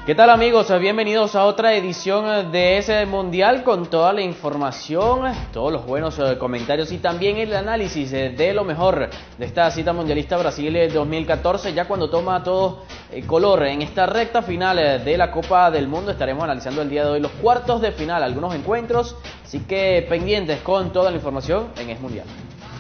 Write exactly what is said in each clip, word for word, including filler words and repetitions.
¿Qué tal, amigos? Bienvenidos a otra edición de ese Mundial con toda la información, todos los buenos comentarios y también el análisis de lo mejor de esta cita mundialista Brasil dos mil catorce, ya cuando toma todo color en esta recta final de la Copa del Mundo. Estaremos analizando el día de hoy los cuartos de final, algunos encuentros, así que pendientes con toda la información en Es Mundial.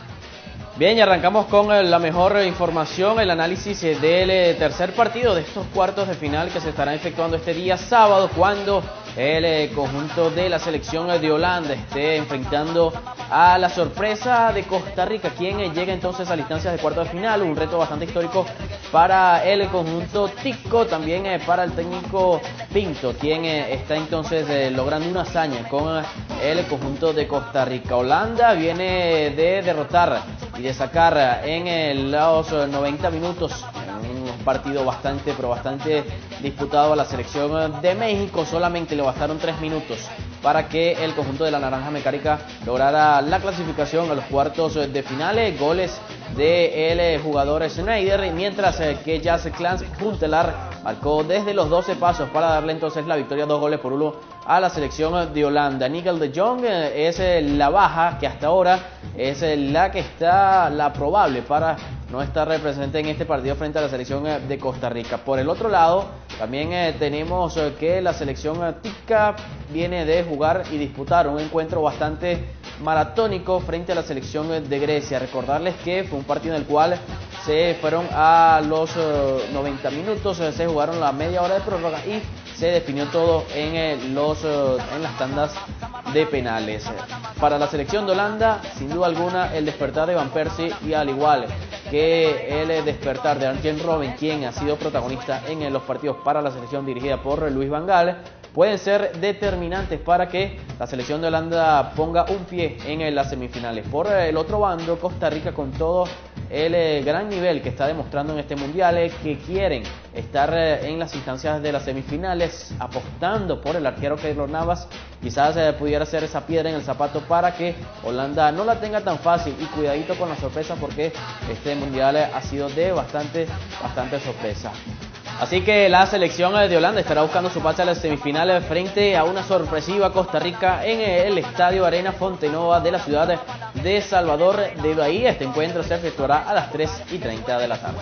Bien, y arrancamos con la mejor información, el análisis del tercer partido de estos cuartos de final que se estarán efectuando este día sábado, cuando el conjunto de la selección de Holanda esté enfrentando a la sorpresa de Costa Rica, quien llega entonces a las instancias de cuartos de final. Un reto bastante histórico para el conjunto tico, también para el técnico Pinto, quien está entonces logrando una hazaña con el conjunto de Costa Rica. Holanda viene de derrotar y de sacar en los noventa minutos, en un partido bastante, pero bastante disputado, a la selección de México. Solamente le bastaron tres minutos para que el conjunto de la Naranja Mecánica lograra la clasificación a los cuartos de finales. Goles del jugador Schneider, mientras que Jesse Clans Huntelaar marcó desde los doce pasos para darle entonces la victoria, dos goles por uno a la selección de Holanda. Nigel de Jong es la baja, que hasta ahora es la que está, la probable para no estar presente en este partido frente a la selección de Costa Rica. Por el otro lado, también eh, tenemos eh, que la selección eh, tica viene de jugar y disputar un encuentro bastante maratónico frente a la selección eh, de Grecia. Recordarles que fue un partido en el cual se fueron a los eh, noventa minutos, eh, se jugaron la media hora de prórroga y se definió todo en, eh, los, eh, en las tandas de penales. Para la selección de Holanda, sin duda alguna, el despertar de Van Persie, y al igual que el despertar de Arjen Robben, quien ha sido protagonista en los partidos para la selección dirigida por Luis Van Gaal, pueden ser determinantes para que la selección de Holanda ponga un pie en las semifinales. Por el otro bando, Costa Rica, con todo el gran nivel que está demostrando en este mundial, que quieren estar en las instancias de las semifinales, apostando por el arquero Keylor Navas. Quizás pudiera ser esa piedra en el zapato para que Holanda no la tenga tan fácil, y cuidadito con la sorpresa, porque este mundial ha sido de bastante, bastante sorpresa. Así que la selección de Holanda estará buscando su pase a las semifinales frente a una sorpresiva Costa Rica en el Estadio Arena Fontenova de la ciudad de Salvador de Bahía. Este encuentro se efectuará a las tres y treinta de la tarde.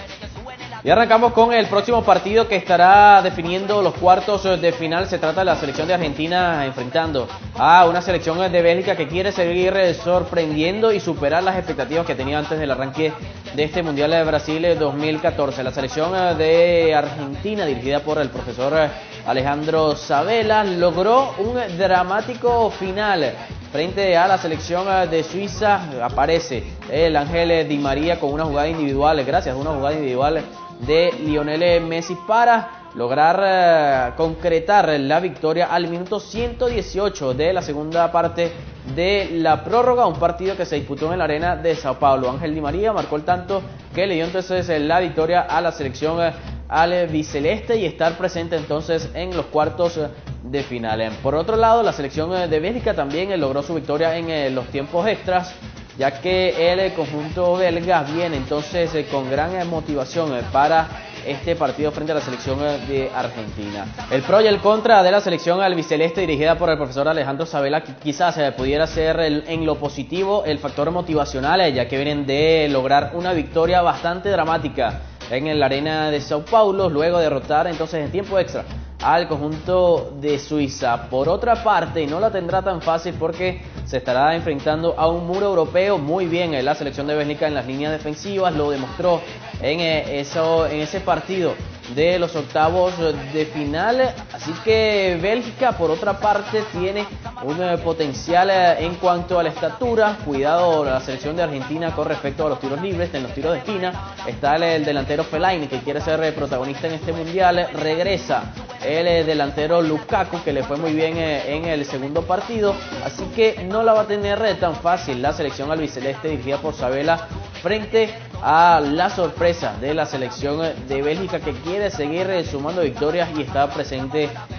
Y arrancamos con el próximo partido que estará definiendo los cuartos de final. Se trata de la selección de Argentina enfrentando a una selección de Bélgica que quiere seguir sorprendiendo y superar las expectativas que tenía antes del arranque de este Mundial de Brasil dos mil catorce. La selección de Argentina, dirigida por el profesor Alejandro Sabella, logró un dramático final frente a la selección de Suiza. Aparece el Ángel Di María con una jugada individual, gracias a una jugada individual de Lionel Messi, para lograr uh, concretar la victoria al minuto ciento dieciocho de la segunda parte de la prórroga, un partido que se disputó en la arena de Sao Paulo. Ángel Di María marcó el tanto que le dio entonces la victoria a la selección uh, albiceleste, y estar presente entonces en los cuartos uh, de final. Por otro lado, la selección uh, de Bélgica también uh, logró su victoria en uh, los tiempos extras, ya que el conjunto belga viene entonces eh, con gran eh, motivación eh, para este partido frente a la selección eh, de Argentina. El pro y el contra de la selección albiceleste, dirigida por el profesor Alejandro Sabella, que quizás eh, pudiera ser el, en lo positivo el factor motivacional, eh, ya que vienen de lograr una victoria bastante dramática en la arena de Sao Paulo, luego de derrotar entonces en tiempo extra al conjunto de Suiza. Por otra parte, no la tendrá tan fácil, porque se estará enfrentando a un muro europeo. Muy bien en la selección de Bélgica en las líneas defensivas, lo demostró en, eh, eso, en ese partido de los octavos de final. Así que Bélgica, por otra parte, tiene un eh, potencial eh, en cuanto a la estatura. Cuidado la selección de Argentina con respecto a los tiros libres. En los tiros de esquina está el, el delantero Fellaini, que quiere ser eh, protagonista en este mundial. Regresa el eh, delantero Lukaku, que le fue muy bien eh, en el segundo partido. Así que no la va a tener eh, tan fácil la selección albiceleste, dirigida por Sabella, frente a la sorpresa de la selección de Bélgica, que quiere seguir sumando victorias y está presente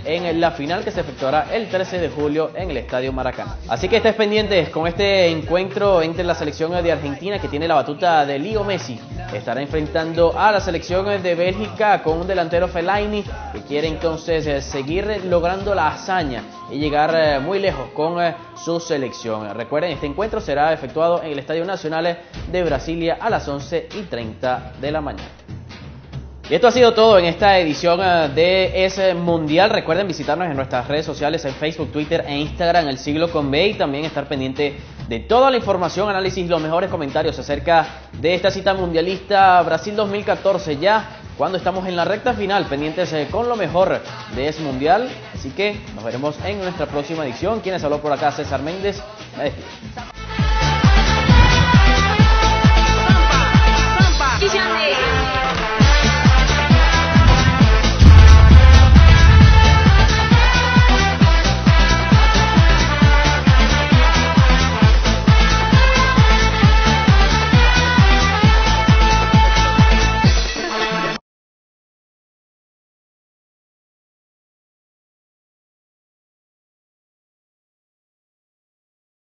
en la final que se efectuará el trece de julio en el Estadio Maracaná. Así que estés pendientes con este encuentro entre la selección de Argentina, que tiene la batuta de Leo Messi. Estará enfrentando a la selección de Bélgica con un delantero Fellaini que quiere entonces seguir logrando la hazaña y llegar muy lejos con su selección. Recuerden, este encuentro será efectuado en el Estadio Nacional de Brasilia a las once y treinta de la mañana. Y esto ha sido todo en esta edición de ese Mundial. Recuerden visitarnos en nuestras redes sociales en Facebook, Twitter e Instagram, El Siglo con B, y también estar pendiente de toda la información, análisis, los mejores comentarios acerca de esta cita mundialista Brasil dos mil catorce, ya cuando estamos en la recta final, pendientes con lo mejor de ese Mundial. Así que nos veremos en nuestra próxima edición. Quienes habló por acá, César Méndez. Me despido.